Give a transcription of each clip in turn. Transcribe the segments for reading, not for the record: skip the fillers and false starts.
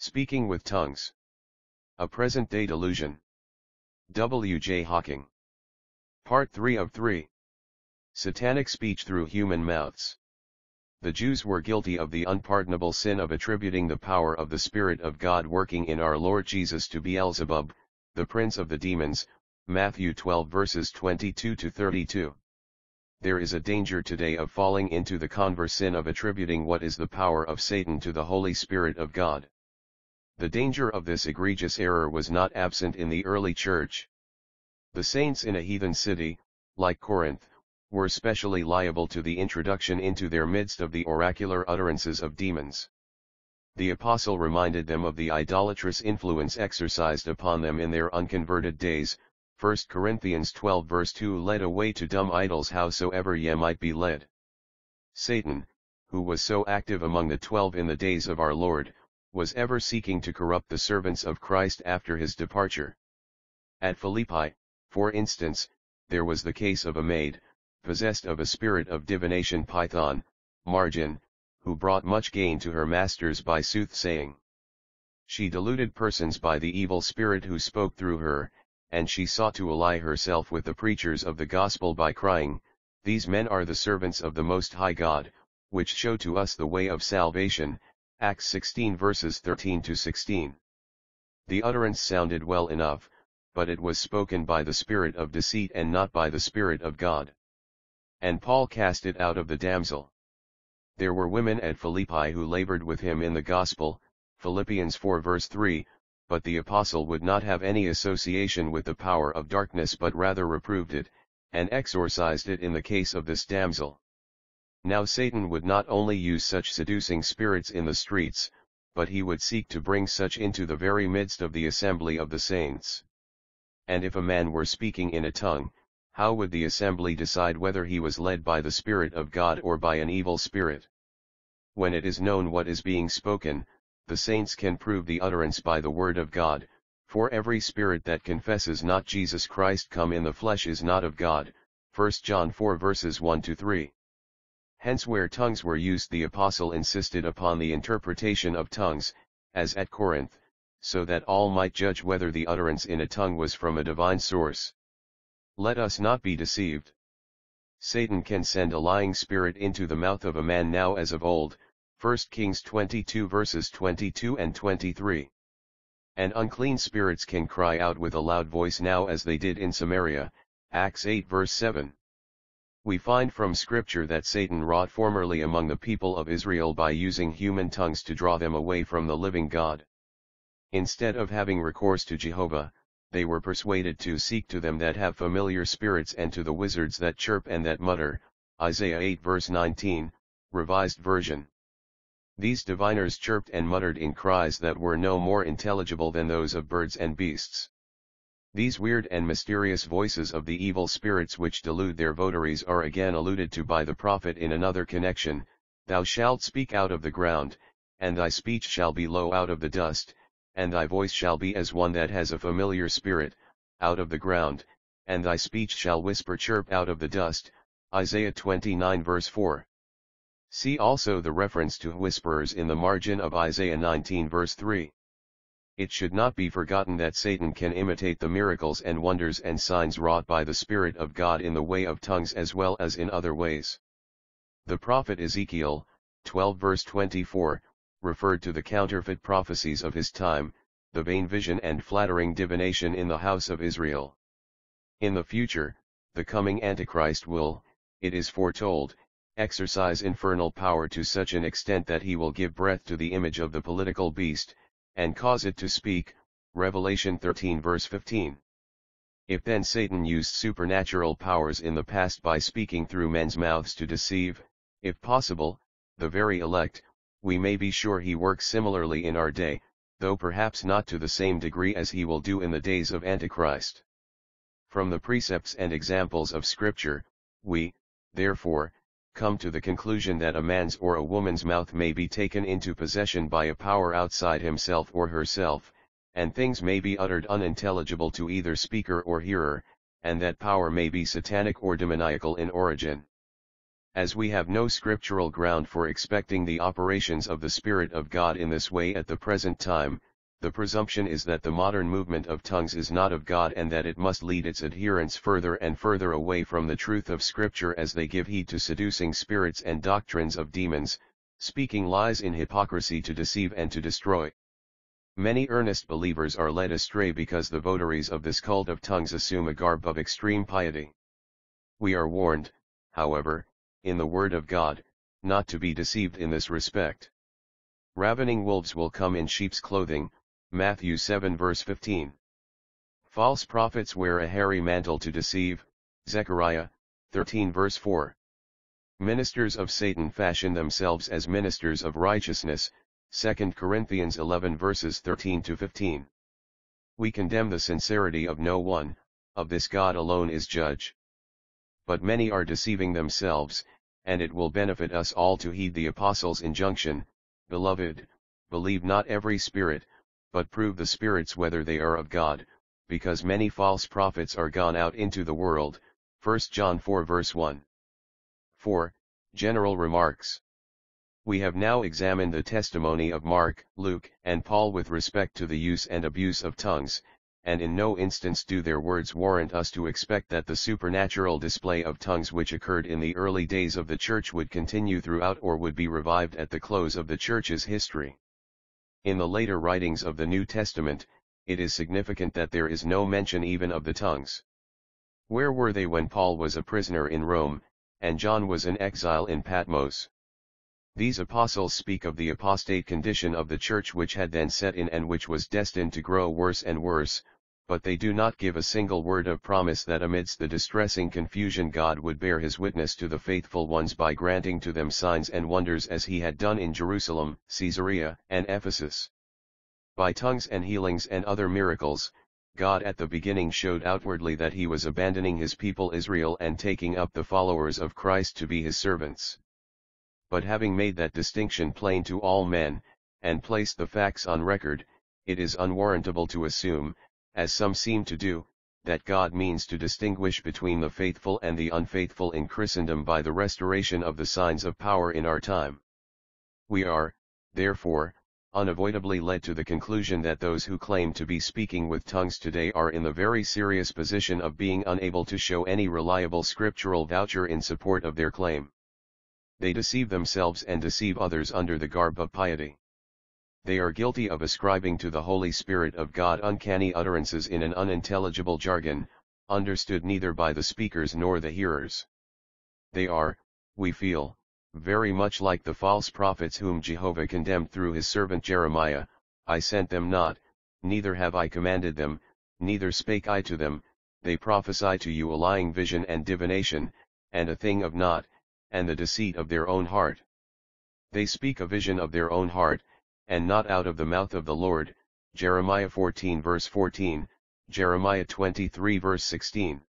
Speaking with Tongues. A Present-Day Delusion. W. J. Hawking. Part 3 of 3. Satanic Speech Through Human Mouths. The Jews were guilty of the unpardonable sin of attributing the power of the Spirit of God working in our Lord Jesus to Beelzebub, the prince of the demons, Matthew 12 verses 22 to 32. There is a danger today of falling into the converse sin of attributing what is the power of Satan to the Holy Spirit of God. The danger of this egregious error was not absent in the early church. The saints in a heathen city, like Corinth, were specially liable to the introduction into their midst of the oracular utterances of demons. The apostle reminded them of the idolatrous influence exercised upon them in their unconverted days, 1 Corinthians 12 verse 2, led away to dumb idols howsoever ye might be led. Satan, who was so active among the 12 in the days of our Lord, was ever seeking to corrupt the servants of Christ after his departure. At Philippi, for instance, there was the case of a maid, possessed of a spirit of divination Python, margin, who brought much gain to her masters by soothsaying. She deluded persons by the evil spirit who spoke through her, and she sought to ally herself with the preachers of the gospel by crying, "These men are the servants of the Most High God, which show to us the way of salvation," Acts 16 verses 13 to 16. The utterance sounded well enough, but it was spoken by the spirit of deceit and not by the Spirit of God. And Paul cast it out of the damsel. There were women at Philippi who labored with him in the gospel, Philippians 4 verse 3, but the apostle would not have any association with the power of darkness but rather reproved it, and exorcised it in the case of this damsel. Now Satan would not only use such seducing spirits in the streets, but he would seek to bring such into the very midst of the assembly of the saints. And if a man were speaking in a tongue, how would the assembly decide whether he was led by the Spirit of God or by an evil spirit? When it is known what is being spoken, the saints can prove the utterance by the word of God, for every spirit that confesses not Jesus Christ come in the flesh is not of God, 1 John 4 verses 1 to 3. Hence where tongues were used the apostle insisted upon the interpretation of tongues, as at Corinth, so that all might judge whether the utterance in a tongue was from a divine source. Let us not be deceived. Satan can send a lying spirit into the mouth of a man now as of old, 1 Kings 22 verses 22 and 23. And unclean spirits can cry out with a loud voice now as they did in Samaria, Acts 8 verse 7. We find from Scripture that Satan wrought formerly among the people of Israel by using human tongues to draw them away from the living God. Instead of having recourse to Jehovah, they were persuaded to seek to them that have familiar spirits and to the wizards that chirp and that mutter, Isaiah 8 verse 19, Revised Version. These diviners chirped and muttered in cries that were no more intelligible than those of birds and beasts. These weird and mysterious voices of the evil spirits which delude their votaries are again alluded to by the prophet in another connection, "Thou shalt speak out of the ground, and thy speech shall be low out of the dust, and thy voice shall be as one that has a familiar spirit, out of the ground, and thy speech shall whisper chirp out of the dust," Isaiah 29 verse 4. See also the reference to whisperers in the margin of Isaiah 19 verse 3. It should not be forgotten that Satan can imitate the miracles and wonders and signs wrought by the Spirit of God in the way of tongues as well as in other ways. The prophet Ezekiel, 12 verse 24, referred to the counterfeit prophecies of his time, the vain vision and flattering divination in the house of Israel. In the future, the coming Antichrist will, it is foretold, exercise infernal power to such an extent that he will give breath to the image of the political beast, and cause it to speak, Revelation 13 verse 15. If then Satan used supernatural powers in the past by speaking through men's mouths to deceive, if possible, the very elect, we may be sure he works similarly in our day, though perhaps not to the same degree as he will do in the days of Antichrist. From the precepts and examples of Scripture, we, therefore, come to the conclusion that a man's or a woman's mouth may be taken into possession by a power outside himself or herself, and things may be uttered unintelligible to either speaker or hearer, and that power may be satanic or demoniacal in origin. As we have no scriptural ground for expecting the operations of the Spirit of God in this way at the present time, the presumption is that the modern movement of tongues is not of God and that it must lead its adherents further and further away from the truth of Scripture as they give heed to seducing spirits and doctrines of demons, speaking lies in hypocrisy to deceive and to destroy. Many earnest believers are led astray because the votaries of this cult of tongues assume a garb of extreme piety. We are warned, however, in the Word of God, not to be deceived in this respect. Ravening wolves will come in sheep's clothing, Matthew 7 verse 15. False prophets wear a hairy mantle to deceive, Zechariah 13 verse 4. Ministers of Satan fashion themselves as ministers of righteousness, 2 Corinthians 11 verses 13 to 15. We condemn the sincerity of no one, of this God alone is judge. But many are deceiving themselves, and it will benefit us all to heed the Apostles' injunction, Beloved, believe not every spirit, but prove the spirits whether they are of God, because many false prophets are gone out into the world, 1 John 4 verse 1. 4. General remarks. We have now examined the testimony of Mark, Luke, and Paul with respect to the use and abuse of tongues, and in no instance do their words warrant us to expect that the supernatural display of tongues which occurred in the early days of the Church would continue throughout or would be revived at the close of the Church's history. In the later writings of the New Testament, it is significant that there is no mention even of the tongues. Where were they when Paul was a prisoner in Rome, and John was an exile in Patmos? These apostles speak of the apostate condition of the Church which had then set in and which was destined to grow worse and worse, but they do not give a single word of promise that amidst the distressing confusion God would bear his witness to the faithful ones by granting to them signs and wonders as he had done in Jerusalem, Caesarea, and Ephesus. By tongues and healings and other miracles, God at the beginning showed outwardly that he was abandoning his people Israel and taking up the followers of Christ to be his servants. But having made that distinction plain to all men, and placed the facts on record, it is unwarrantable to assume, as some seem to do, that God means to distinguish between the faithful and the unfaithful in Christendom by the restoration of the signs of power in our time. We are, therefore, unavoidably led to the conclusion that those who claim to be speaking with tongues today are in the very serious position of being unable to show any reliable scriptural voucher in support of their claim. They deceive themselves and deceive others under the garb of piety. They are guilty of ascribing to the Holy Spirit of God uncanny utterances in an unintelligible jargon, understood neither by the speakers nor the hearers. They are, we feel, very much like the false prophets whom Jehovah condemned through his servant Jeremiah. I sent them not, neither have I commanded them, neither spake I to them. They prophesy to you a lying vision and divination, and a thing of naught, and the deceit of their own heart. They speak a vision of their own heart, and not out of the mouth of the Lord, Jeremiah 14 verse 14, Jeremiah 23 verse 16.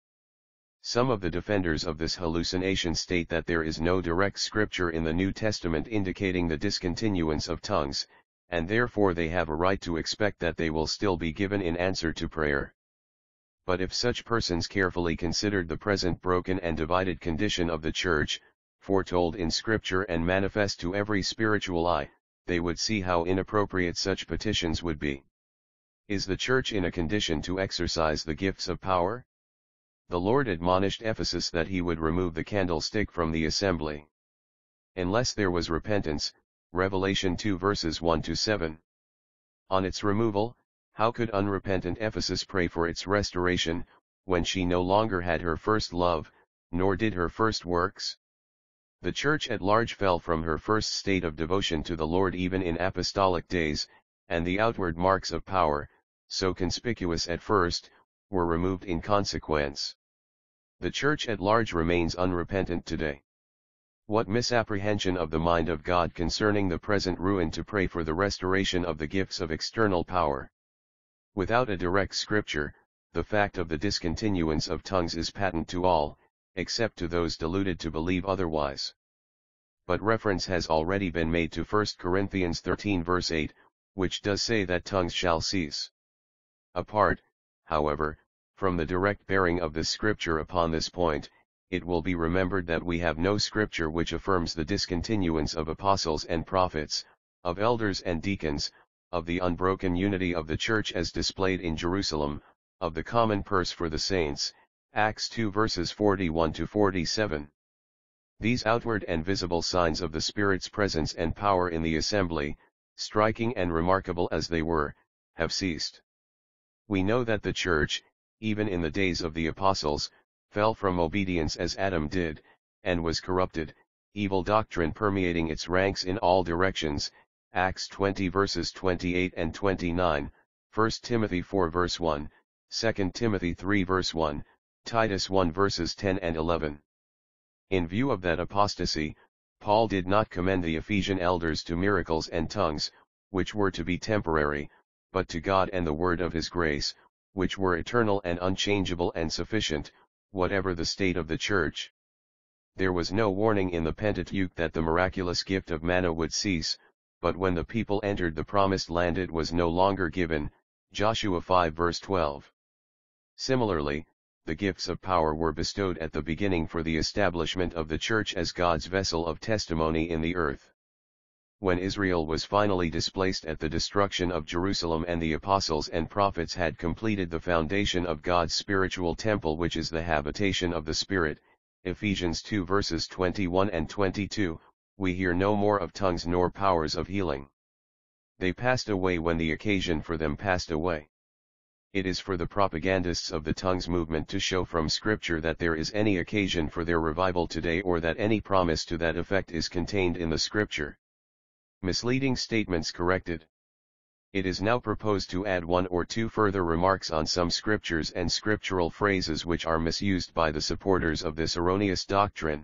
Some of the defenders of this hallucination state that there is no direct scripture in the New Testament indicating the discontinuance of tongues, and therefore they have a right to expect that they will still be given in answer to prayer. But if such persons carefully considered the present broken and divided condition of the Church, foretold in Scripture and manifest to every spiritual eye, they would see how inappropriate such petitions would be. Is the Church in a condition to exercise the gifts of power? The Lord admonished Ephesus that he would remove the candlestick from the assembly. Unless there was repentance, Revelation 2 verses 1 to 7. On its removal, how could unrepentant Ephesus pray for its restoration, when she no longer had her first love, nor did her first works? The Church at large fell from her first state of devotion to the Lord even in apostolic days, and the outward marks of power, so conspicuous at first, were removed in consequence. The Church at large remains unrepentant today. What misapprehension of the mind of God concerning the present ruin to pray for the restoration of the gifts of external power. Without a direct scripture, the fact of the discontinuance of tongues is patent to all, except to those deluded to believe otherwise. But reference has already been made to 1 Corinthians 13 verse 8, which does say that tongues shall cease. Apart, however, from the direct bearing of this scripture upon this point, it will be remembered that we have no scripture which affirms the discontinuance of apostles and prophets, of elders and deacons, of the unbroken unity of the church as displayed in Jerusalem, of the common purse for the saints, Acts 2 verses 41 to 47. These outward and visible signs of the Spirit's presence and power in the assembly, striking and remarkable as they were, have ceased. We know that the church, even in the days of the apostles, fell from obedience as Adam did, and was corrupted, evil doctrine permeating its ranks in all directions, Acts 20 verses 28 and 29, 1 Timothy 4 verse 1, 2 Timothy 3 verse 1, Titus 1 verses 10 and 11. In view of that apostasy, Paul did not commend the Ephesian elders to miracles and tongues, which were to be temporary, but to God and the word of his grace, which were eternal and unchangeable and sufficient, whatever the state of the church. There was no warning in the Pentateuch that the miraculous gift of manna would cease, but when the people entered the promised land it was no longer given, Joshua 5 verse 12. Similarly, the gifts of power were bestowed at the beginning for the establishment of the church as God's vessel of testimony in the earth. When Israel was finally displaced at the destruction of Jerusalem and the apostles and prophets had completed the foundation of God's spiritual temple which is the habitation of the Spirit, Ephesians 2 verses 21 and 22, we hear no more of tongues nor powers of healing. They passed away when the occasion for them passed away. It is for the propagandists of the tongues movement to show from Scripture that there is any occasion for their revival today or that any promise to that effect is contained in the Scripture. Misleading statements corrected. It is now proposed to add one or two further remarks on some scriptures and scriptural phrases which are misused by the supporters of this erroneous doctrine.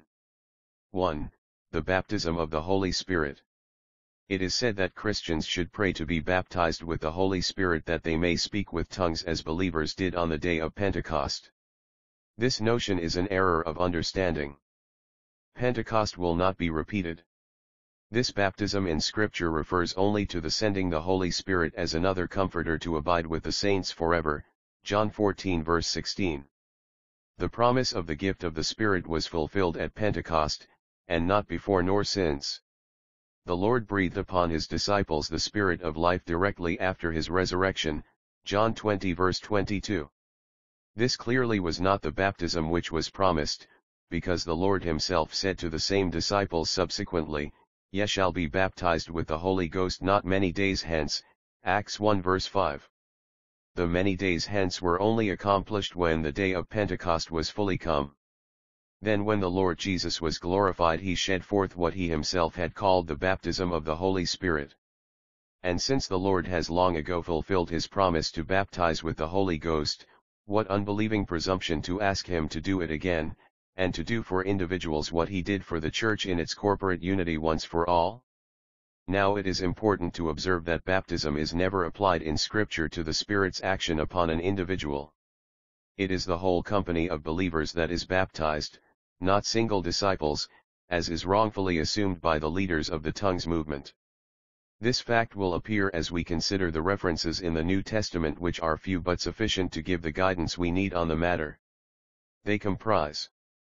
1. The baptism of the Holy Spirit. It is said that Christians should pray to be baptized with the Holy Spirit that they may speak with tongues as believers did on the day of Pentecost. This notion is an error of understanding. Pentecost will not be repeated. This baptism in Scripture refers only to the sending the Holy Spirit as another comforter to abide with the saints forever, John 14 verse 16. The promise of the gift of the Spirit was fulfilled at Pentecost, and not before nor since. The Lord breathed upon his disciples the Spirit of life directly after his resurrection, John 20 verse 22. This clearly was not the baptism which was promised, because the Lord himself said to the same disciples subsequently, "Ye shall be baptized with the Holy Ghost not many days hence," Acts 1 verse 5. The many days hence were only accomplished when the day of Pentecost was fully come. Then when the Lord Jesus was glorified he shed forth what he himself had called the baptism of the Holy Spirit. And since the Lord has long ago fulfilled his promise to baptize with the Holy Ghost, what unbelieving presumption to ask him to do it again, and to do for individuals what he did for the church in its corporate unity once for all? Now it is important to observe that baptism is never applied in Scripture to the Spirit's action upon an individual. It is the whole company of believers that is baptized, not single disciples, as is wrongfully assumed by the leaders of the tongues movement. This fact will appear as we consider the references in the New Testament which are few but sufficient to give the guidance we need on the matter. They comprise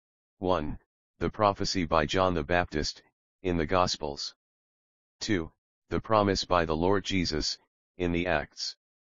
1. The prophecy by John the Baptist, in the Gospels. 2. The promise by the Lord Jesus, in the Acts.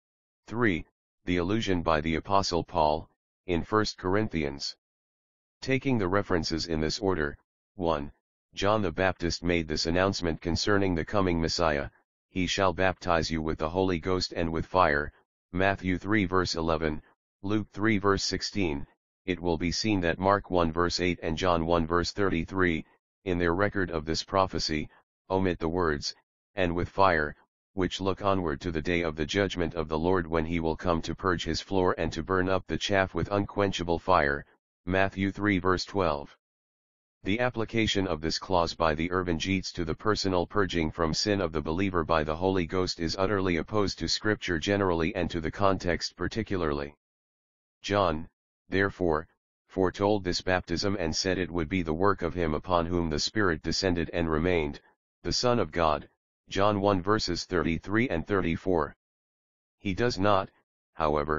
3. The allusion by the Apostle Paul, in 1 Corinthians. Taking the references in this order, 1. John the Baptist made this announcement concerning the coming Messiah, "He shall baptize you with the Holy Ghost and with fire," Matthew 3 verse 11, Luke 3 verse 16, it will be seen that Mark 1 verse 8 and John 1 verse 33, in their record of this prophecy, omit the words, "and with fire," which look onward to the day of the judgment of the Lord when he will come to purge his floor and to burn up the chaff with unquenchable fire, Matthew 3 verse 12. The application of this clause by the Evangelistes to the personal purging from sin of the believer by the Holy Ghost is utterly opposed to Scripture generally and to the context particularly. John, therefore, foretold this baptism and said it would be the work of him upon whom the Spirit descended and remained, the Son of God, John 1 verses 33 and 34. He does not, however,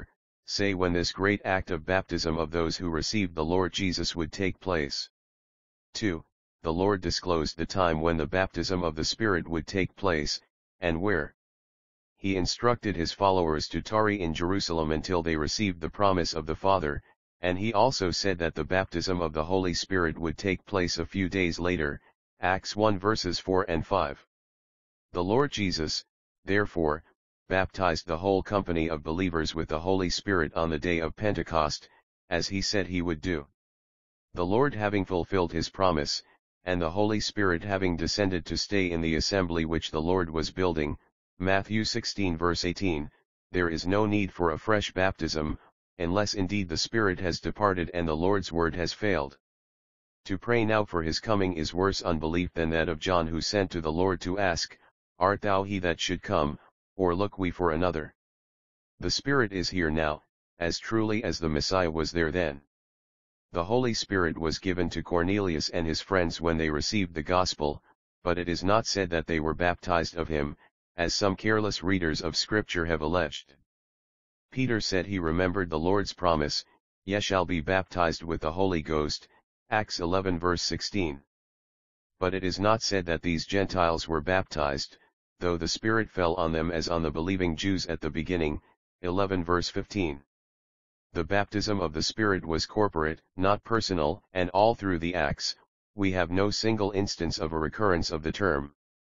say when this great act of baptism of those who received the Lord Jesus would take place. 2. The Lord disclosed the time when the baptism of the Spirit would take place, and where. He instructed his followers to tarry in Jerusalem until they received the promise of the Father, and he also said that the baptism of the Holy Spirit would take place a few days later, Acts 1 verses 4 and 5. The Lord Jesus, therefore, baptized the whole company of believers with the Holy Spirit on the day of Pentecost, as he said he would do. The Lord having fulfilled his promise, and the Holy Spirit having descended to stay in the assembly which the Lord was building, Matthew 16 verse 18, there is no need for a fresh baptism, unless indeed the Spirit has departed and the Lord's word has failed. To pray now for his coming is worse unbelief than that of John, who sent to the Lord to ask, Art thou he that should come, or look we for another? The Spirit is here now, as truly as the Messiah was there then. The Holy Spirit was given to Cornelius and his friends when they received the gospel, but it is not said that they were baptized of him, as some careless readers of Scripture have alleged. Peter said he remembered the Lord's promise, Ye shall be baptized with the Holy Ghost, Acts 11 verse 16. But it is not said that these Gentiles were baptized, though the Spirit fell on them as on the believing Jews at the beginning, 11 verse 15. The baptism of the Spirit was corporate, not personal, and all through the Acts, we have no single instance of a recurrence of the term.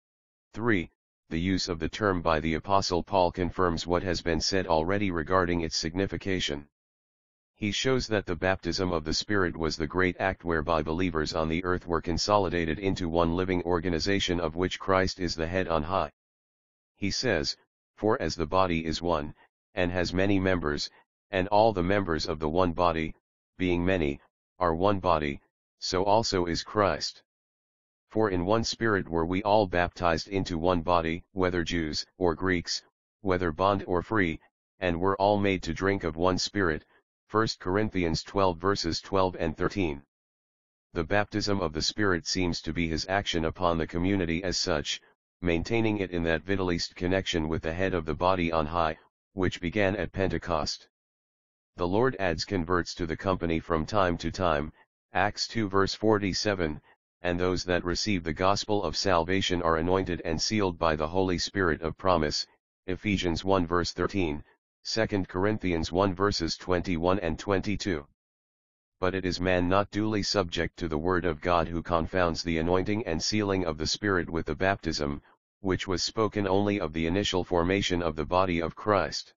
3. The use of the term by the Apostle Paul confirms what has been said already regarding its signification. He shows that the baptism of the Spirit was the great act whereby believers on the earth were consolidated into one living organization of which Christ is the head on high. He says, For as the body is one, and has many members, and all the members of the one body, being many, are one body, so also is Christ. For in one Spirit were we all baptized into one body, whether Jews or Greeks, whether bond or free, and were all made to drink of one Spirit, 1 Corinthians 12 verses 12 and 13. The baptism of the Spirit seems to be his action upon the community as such, maintaining it in that vitalist connection with the head of the body on high, which began at Pentecost. The Lord adds converts to the company from time to time, Acts 2 verse 47, and those that receive the gospel of salvation are anointed and sealed by the Holy Spirit of promise, Ephesians 1 verse 13, 2 Corinthians 1 verses 21 and 22. But it is man not duly subject to the word of God who confounds the anointing and sealing of the Spirit with the baptism, which was spoken only of the initial formation of the body of Christ.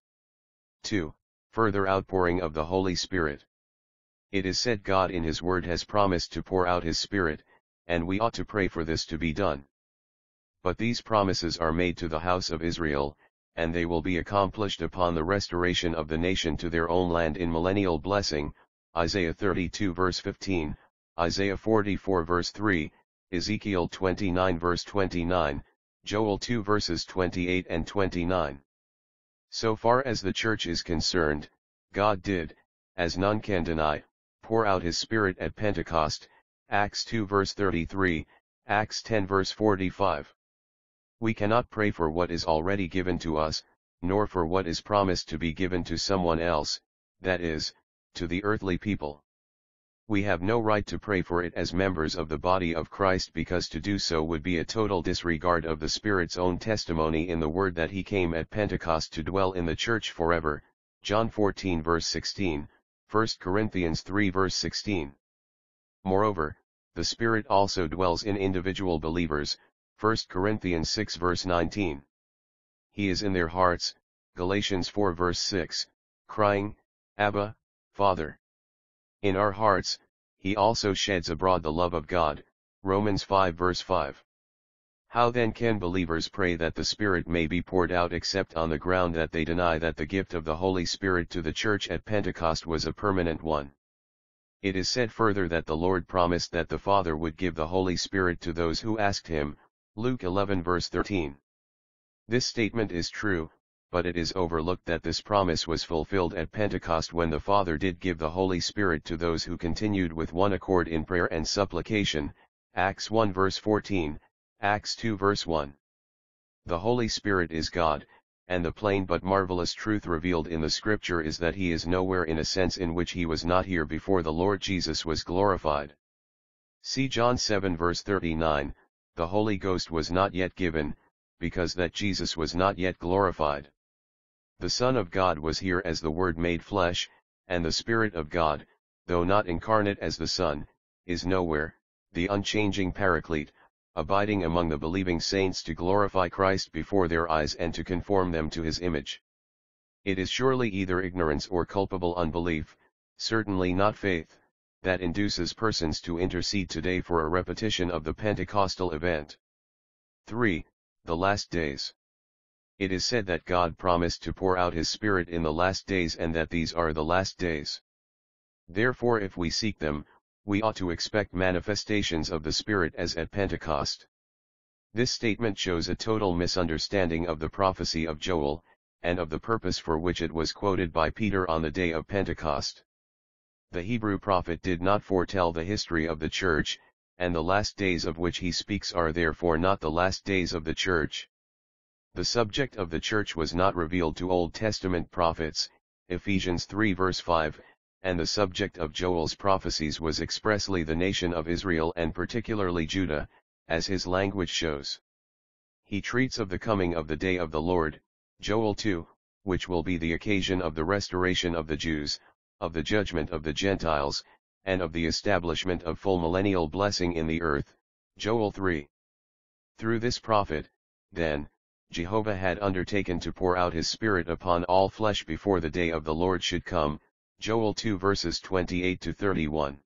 2. Further outpouring of the Holy Spirit. It is said God in his word has promised to pour out his Spirit, and we ought to pray for this to be done. But these promises are made to the house of Israel, and they will be accomplished upon the restoration of the nation to their own land in millennial blessing, Isaiah 32 verse 15, Isaiah 44 verse 3, Ezekiel 29 verse 29, Joel 2 verses 28 and 29. So far as the church is concerned, God did, as none can deny, pour out his Spirit at Pentecost, Acts 2 verse 33, Acts 10 verse 45. We cannot pray for what is already given to us, nor for what is promised to be given to someone else, that is, to the earthly people. We have no right to pray for it as members of the body of Christ, because to do so would be a total disregard of the Spirit's own testimony in the word that he came at Pentecost to dwell in the church forever, John 14 verse 16, 1 Corinthians 3 verse 16. Moreover, the Spirit also dwells in individual believers, 1 Corinthians 6 verse 19. He is in their hearts, Galatians 4 verse 6, crying, Abba, Father. In our hearts, he also sheds abroad the love of God, Romans 5 verse 5. How then can believers pray that the Spirit may be poured out except on the ground that they deny that the gift of the Holy Spirit to the church at Pentecost was a permanent one? It is said further that the Lord promised that the Father would give the Holy Spirit to those who asked him, Luke 11 verse 13. This statement is true, but it is overlooked that this promise was fulfilled at Pentecost when the Father did give the Holy Spirit to those who continued with one accord in prayer and supplication, Acts 1 verse 14, Acts 2 verse 1. The Holy Spirit is God, and the plain but marvelous truth revealed in the scripture is that he is nowhere in a sense in which he was not here before the Lord Jesus was glorified. See John 7 verse 39, the Holy Ghost was not yet given, because that Jesus was not yet glorified. The Son of God was here as the Word made flesh, and the Spirit of God, though not incarnate as the Son, is nowhere, the unchanging Paraclete, abiding among the believing saints to glorify Christ before their eyes and to conform them to his image. It is surely either ignorance or culpable unbelief, certainly not faith, that induces persons to intercede today for a repetition of the Pentecostal event. 3. The last days. It is said that God promised to pour out his Spirit in the last days and that these are the last days. Therefore if we seek them, we ought to expect manifestations of the Spirit as at Pentecost. This statement shows a total misunderstanding of the prophecy of Joel, and of the purpose for which it was quoted by Peter on the day of Pentecost. The Hebrew prophet did not foretell the history of the church, and the last days of which he speaks are therefore not the last days of the church. The subject of the church was not revealed to Old Testament prophets, Ephesians 3 verse 5, and the subject of Joel's prophecies was expressly the nation of Israel and particularly Judah, as his language shows. He treats of the coming of the day of the Lord, Joel 2, which will be the occasion of the restoration of the Jews, of the judgment of the Gentiles, and of the establishment of full millennial blessing in the earth, Joel 3. Through this prophet, then, Jehovah had undertaken to pour out his Spirit upon all flesh before the day of the Lord should come, Joel 2 verses 28 to 31.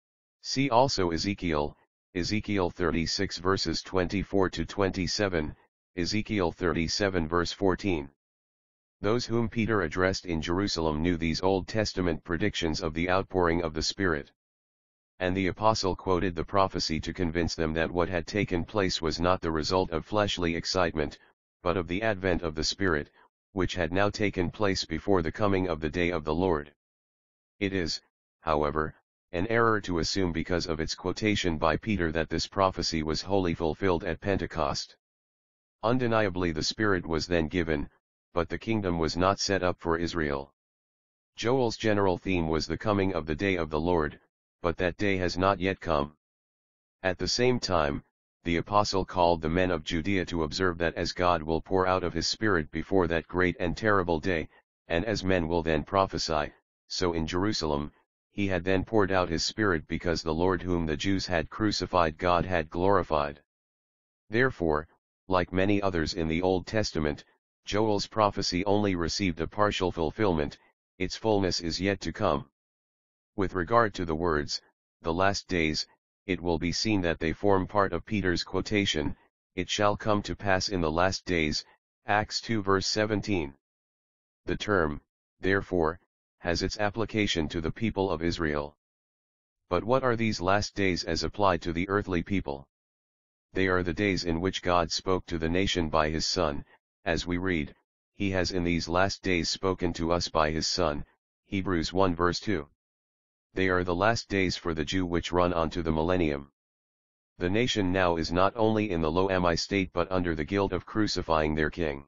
See also Ezekiel, Ezekiel 36 verses 24 to 27, Ezekiel 37 verse 14. Those whom Peter addressed in Jerusalem knew these Old Testament predictions of the outpouring of the Spirit. And the apostle quoted the prophecy to convince them that what had taken place was not the result of fleshly excitement, but of the advent of the Spirit, which had now taken place before the coming of the day of the Lord. It is, however, an error to assume because of its quotation by Peter that this prophecy was wholly fulfilled at Pentecost. Undeniably the Spirit was then given, but the kingdom was not set up for Israel. Joel's general theme was the coming of the day of the Lord, but that day has not yet come. At the same time, the apostle called the men of Judea to observe that as God will pour out of his Spirit before that great and terrible day, and as men will then prophesy, so in Jerusalem, he had then poured out his Spirit because the Lord whom the Jews had crucified God had glorified. Therefore, like many others in the Old Testament, Joel's prophecy only received a partial fulfillment, its fullness is yet to come. With regard to the words, the last days, it will be seen that they form part of Peter's quotation, it shall come to pass in the last days, Acts 2 verse 17. The term, therefore, has its application to the people of Israel. But what are these last days as applied to the earthly people? They are the days in which God spoke to the nation by his Son, as we read, he has in these last days spoken to us by his Son, Hebrews 1 verse 2. They are the last days for the Jew which run on to the millennium. The nation now is not only in the Lo-Ami state but under the guilt of crucifying their king.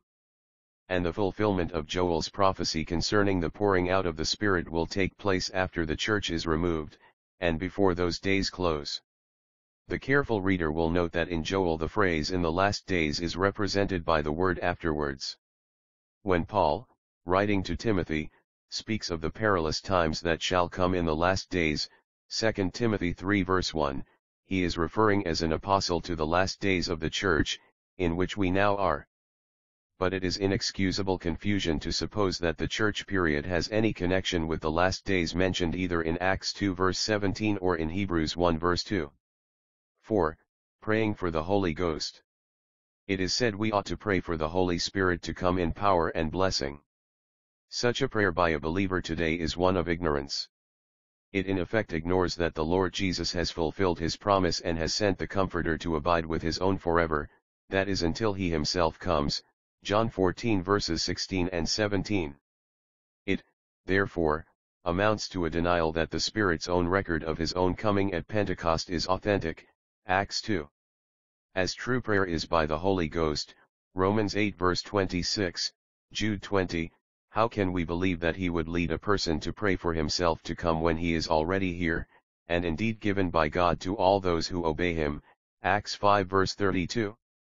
And the fulfillment of Joel's prophecy concerning the pouring out of the Spirit will take place after the church is removed, and before those days close. The careful reader will note that in Joel the phrase in the last days is represented by the word afterwards. When Paul, writing to Timothy, speaks of the perilous times that shall come in the last days, 2 Timothy 3 verse 1, he is referring as an apostle to the last days of the church, in which we now are. But it is inexcusable confusion to suppose that the church period has any connection with the last days mentioned either in Acts 2 verse 17 or in Hebrews 1 verse 2. 4. Praying for the Holy Ghost. It is said we ought to pray for the Holy Spirit to come in power and blessing. Such a prayer by a believer today is one of ignorance. It in effect ignores that the Lord Jesus has fulfilled his promise and has sent the Comforter to abide with his own forever, that is until he himself comes, John 14 verses 16 and 17. It, therefore, amounts to a denial that the Spirit's own record of his own coming at Pentecost is authentic, Acts 2. As true prayer is by the Holy Ghost, Romans 8 verse 26, Jude 20, how can we believe that he would lead a person to pray for himself to come when he is already here, and indeed given by God to all those who obey him, Acts 5 verse 32.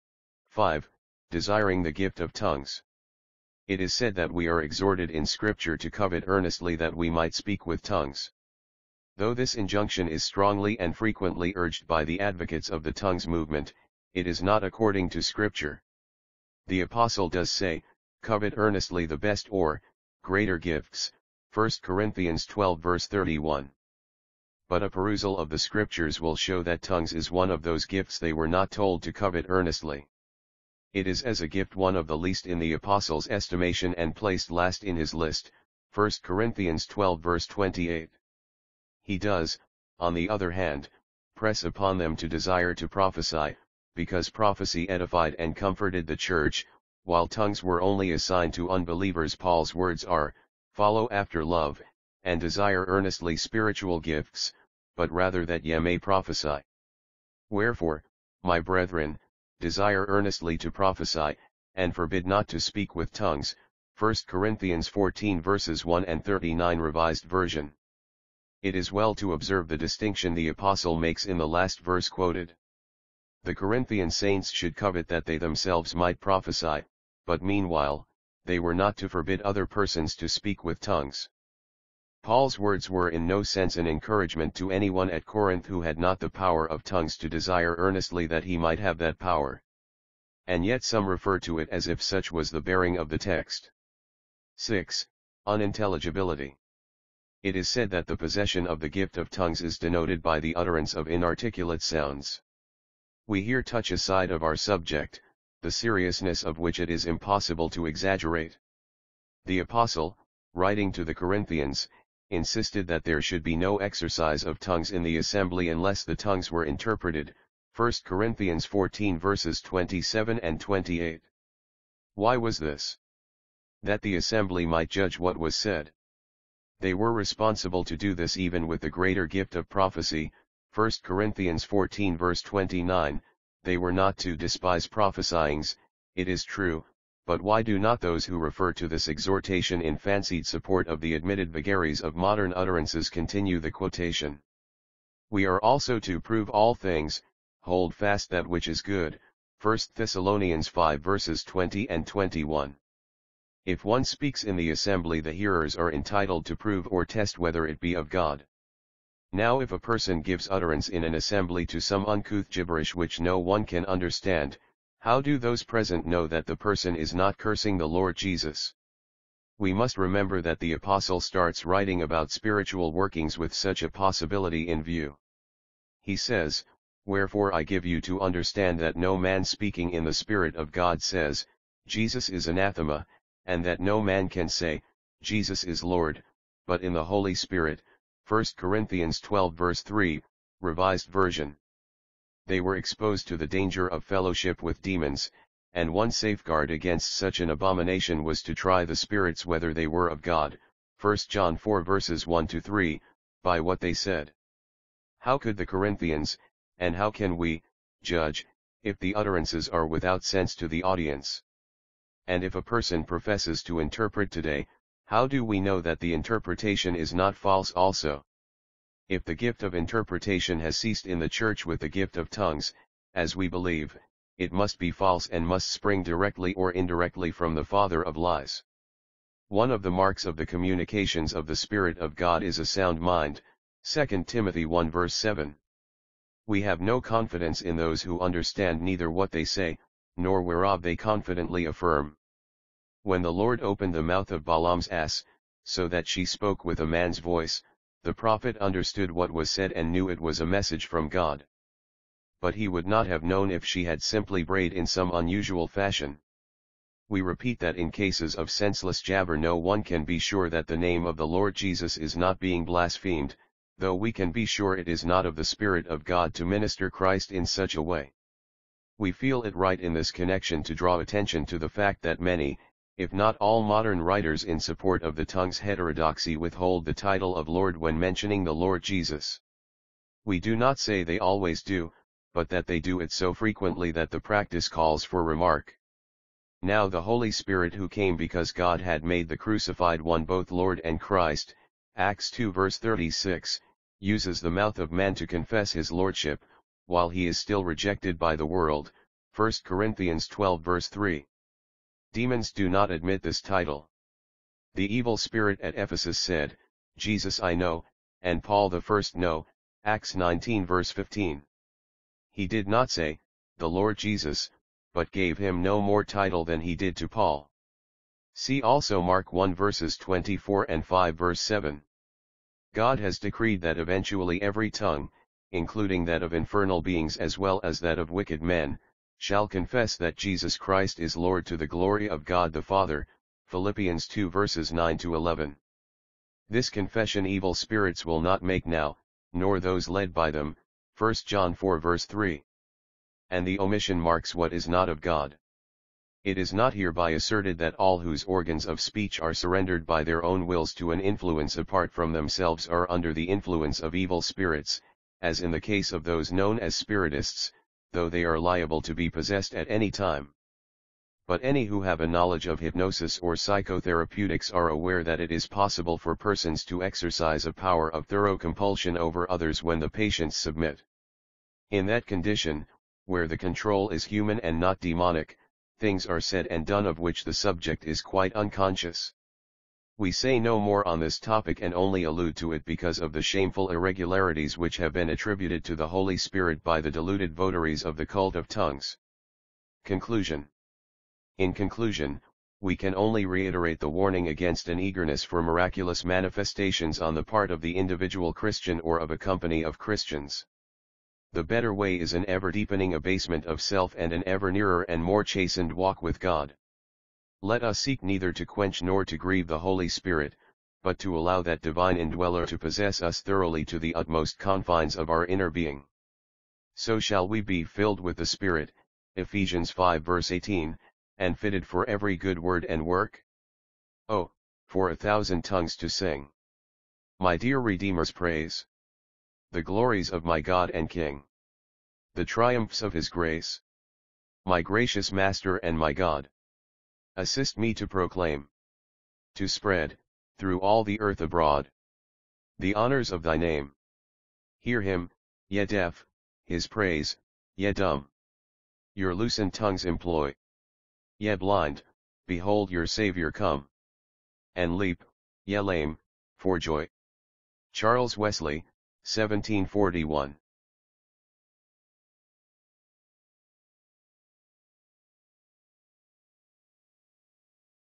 5. Desiring the gift of tongues. It is said that we are exhorted in Scripture to covet earnestly that we might speak with tongues. Though this injunction is strongly and frequently urged by the advocates of the tongues movement, it is not according to Scripture. The Apostle does say, covet earnestly the best or greater gifts, 1 Corinthians 12 verse 31. But a perusal of the Scriptures will show that tongues is one of those gifts they were not told to covet earnestly. It is as a gift one of the least in the Apostle's estimation and placed last in his list, 1 Corinthians 12 verse 28. He does, on the other hand, press upon them to desire to prophesy, because prophecy edified and comforted the church, while tongues were only assigned to unbelievers. Paul's words are, follow after love, and desire earnestly spiritual gifts, but rather that ye may prophesy. Wherefore, my brethren, desire earnestly to prophesy, and forbid not to speak with tongues, 1 Corinthians 14 verses 1 and 39 Revised Version. It is well to observe the distinction the Apostle makes in the last verse quoted. The Corinthian saints should covet that they themselves might prophesy, but meanwhile, they were not to forbid other persons to speak with tongues. Paul's words were in no sense an encouragement to anyone at Corinth who had not the power of tongues to desire earnestly that he might have that power. And yet some refer to it as if such was the bearing of the text. 6. Unintelligibility. It is said that the possession of the gift of tongues is denoted by the utterance of inarticulate sounds. We here touch a side of our subject, the seriousness of which it is impossible to exaggerate. The Apostle, writing to the Corinthians, insisted that there should be no exercise of tongues in the assembly unless the tongues were interpreted, 1 Corinthians 14 verses 27 and 28. Why was this? That the assembly might judge what was said. They were responsible to do this even with the greater gift of prophecy, 1 Corinthians 14 verse 29, they were not to despise prophesyings, it is true, but why do not those who refer to this exhortation in fancied support of the admitted vagaries of modern utterances continue the quotation? We are also to prove all things, hold fast that which is good, 1 Thessalonians 5 verses 20 and 21. If one speaks in the assembly, the hearers are entitled to prove or test whether it be of God. Now if a person gives utterance in an assembly to some uncouth gibberish which no one can understand, how do those present know that the person is not cursing the Lord Jesus? We must remember that the Apostle starts writing about spiritual workings with such a possibility in view. He says, wherefore I give you to understand that no man speaking in the Spirit of God says, Jesus is anathema, and that no man can say, Jesus is Lord, but in the Holy Spirit, 1 Corinthians 12 verse 3, Revised Version. They were exposed to the danger of fellowship with demons, and one safeguard against such an abomination was to try the spirits whether they were of God, 1 John 4 verses 1 to 3, by what they said. How could the Corinthians, and how can we, judge, if the utterances are without sense to the audience? And if a person professes to interpret today, how do we know that the interpretation is not false also? If the gift of interpretation has ceased in the church with the gift of tongues, as we believe, it must be false and must spring directly or indirectly from the father of lies. One of the marks of the communications of the Spirit of God is a sound mind, 2 Timothy 1 verse 7. We have no confidence in those who understand neither what they say, nor whereof they confidently affirm. When the Lord opened the mouth of Balaam's ass, so that she spoke with a man's voice, the prophet understood what was said and knew it was a message from God. But he would not have known if she had simply brayed in some unusual fashion. We repeat that in cases of senseless jabber no one can be sure that the name of the Lord Jesus is not being blasphemed, though we can be sure it is not of the Spirit of God to minister Christ in such a way. We feel it right in this connection to draw attention to the fact that many, if not all modern writers in support of the tongue's heterodoxy withhold the title of Lord when mentioning the Lord Jesus. We do not say they always do, but that they do it so frequently that the practice calls for remark. Now the Holy Spirit who came because God had made the crucified one both Lord and Christ, Acts 2 verse 36, uses the mouth of man to confess his lordship, while he is still rejected by the world, 1 Corinthians 12 verse 3. Demons do not admit this title. The evil spirit at Ephesus said, Jesus I know, and Paul the first know, Acts 19 verse 15. He did not say, the Lord Jesus, but gave him no more title than he did to Paul. See also Mark 1 verses 24 and 5 verse 7. God has decreed that eventually every tongue, including that of infernal beings as well as that of wicked men, shall confess that Jesus Christ is Lord to the glory of God the Father, Philippians 2 verses 9 to 11. This confession evil spirits will not make now, nor those led by them, 1 John 4 verse 3. And the omission marks what is not of God. It is not hereby asserted that all whose organs of speech are surrendered by their own wills to an influence apart from themselves are under the influence of evil spirits, as in the case of those known as spiritists, though they are liable to be possessed at any time. But any who have a knowledge of hypnosis or psychotherapeutics are aware that it is possible for persons to exercise a power of thorough compulsion over others when the patients submit. In that condition, where the control is human and not demonic, things are said and done of which the subject is quite unconscious. We say no more on this topic and only allude to it because of the shameful irregularities which have been attributed to the Holy Spirit by the deluded votaries of the cult of tongues. Conclusion. In conclusion, we can only reiterate the warning against an eagerness for miraculous manifestations on the part of the individual Christian or of a company of Christians. The better way is an ever-deepening abasement of self and an ever nearer and more chastened walk with God. Let us seek neither to quench nor to grieve the Holy Spirit, but to allow that divine indweller to possess us thoroughly to the utmost confines of our inner being. So shall we be filled with the Spirit, Ephesians 5 verse 18, and fitted for every good word and work? Oh, for 1,000 tongues to sing my dear Redeemer's praise, the glories of my God and King, the triumphs of his grace. My gracious Master and my God, assist me to proclaim, to spread, through all the earth abroad, the honors of thy name. Hear him, ye deaf, his praise, ye dumb. Your loosened tongues employ. Ye blind, behold your Saviour come. And leap, ye lame, for joy. Charles Wesley, 1741.